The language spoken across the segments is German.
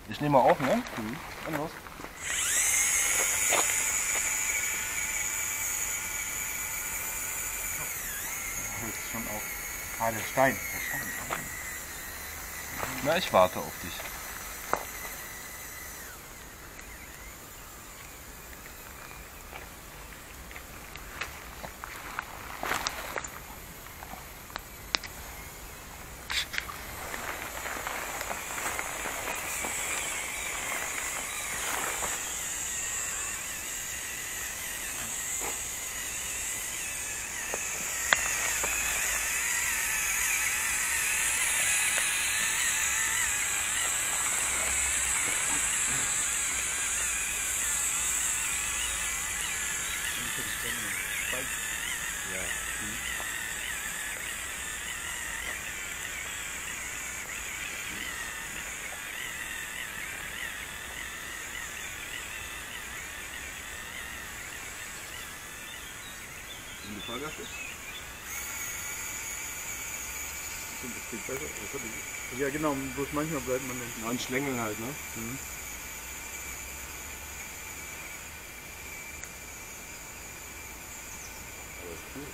Ich nehme mal auf, ne? Dann los. Das ist schon auch. Ah, der Stein. Na, ich warte auf dich. Wenn du Fahrgast ist? Das geht besser. Ja genau, bloß manchmal bleibt man dann. Ein Schlängel halt, ne? Mhm. Aber ist cool.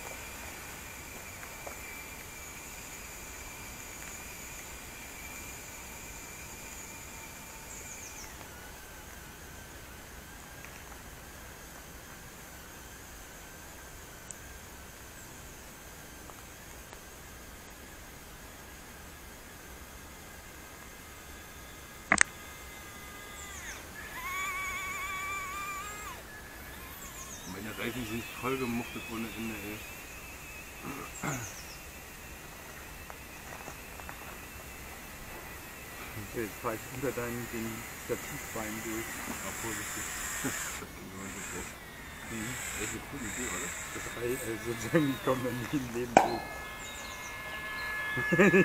Meine Reifen sind voll gemuchtet ohne Ende, ey. Okay, jetzt fahr ich unter den Stativbein durch. Ja, vorsichtig. Das ging immer so groß. Echt eine coole Idee, oder? Das Ei, sozusagen, ich komme dann nicht im Leben durch.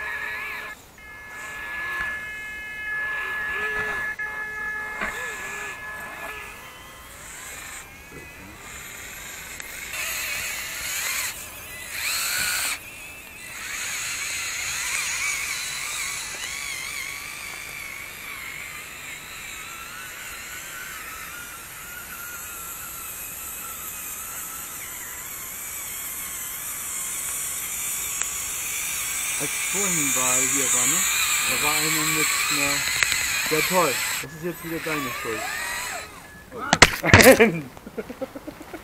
Als vorhin hier war, ne? Da war einer mit einer... Ja toll, das ist jetzt wieder deine Schuld.